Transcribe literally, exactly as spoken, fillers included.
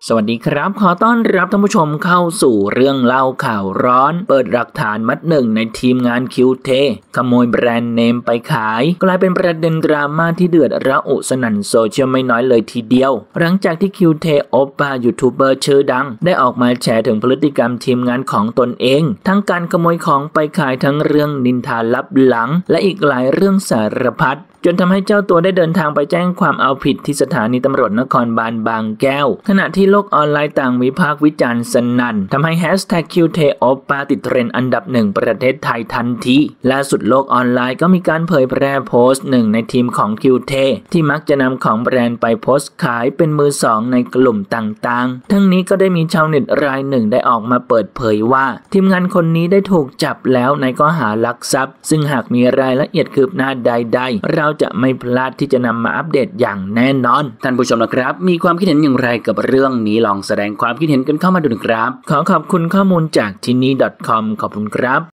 สวัสดีครับขอต้อนรับท่านผู้ชมเข้าสู่เรื่องเล่าข่าวร้อนเปิดหลักฐานมัดหนึ่งในทีมงานคิวเทขโมยแบรนด์เนมไปขายกลายเป็นประเด็นดราม่าที่เดือดระอุสนั่นโซเชียลไม่น้อยเลยทีเดียวหลังจากที่คิวเทโอปป้ายูทูบเบอร์ชื่อดังได้ออกมาแฉถึงพฤติกรรมทีมงานของตนเองทั้งการขโมยของไปขายทั้งเรื่องนินทาลับหลังและอีกหลายเรื่องสารพัดจนทำให้เจ้าตัวได้เดินทางไปแจ้งความเอาผิดที่สถานีตำรวจนครบาลบางแก้วขณะที่โลกออนไลน์ต่างวิพากษ์วิจารณ์สนั่นทำให้แฮชแท็กคิวเทโอปป้าติดเทรนด์อันดับหนึ่งประเทศไทยทันทีล่าสุดโลกออนไลน์ก็มีการเผยแพร่โพสต์หนึ่งในทีมของคิวเทที่มักจะนำของแบรนด์ไปโพสต์ขายเป็นมือสองในกลุ่มต่างๆทั้งนี้ก็ได้มีชาวเน็ตรายหนึ่งได้ออกมาเปิดเผยว่าทีมงานคนนี้ได้ถูกจับแล้วในข้อหาลักทรัพย์ซึ่งหากมีรายละเอียดคืบหน้าใดๆเราจะไม่พลาดที่จะนำมาอัปเดตอย่างแน่นอนท่านผู้ชมนะครับมีความคิดเห็นอย่างไรกับเรื่องนี้ลองแสดงความคิดเห็นกันเข้ามาดูนะครับขอขอบคุณข้อมูลจากที่นี่ .com ขอบคุณครับ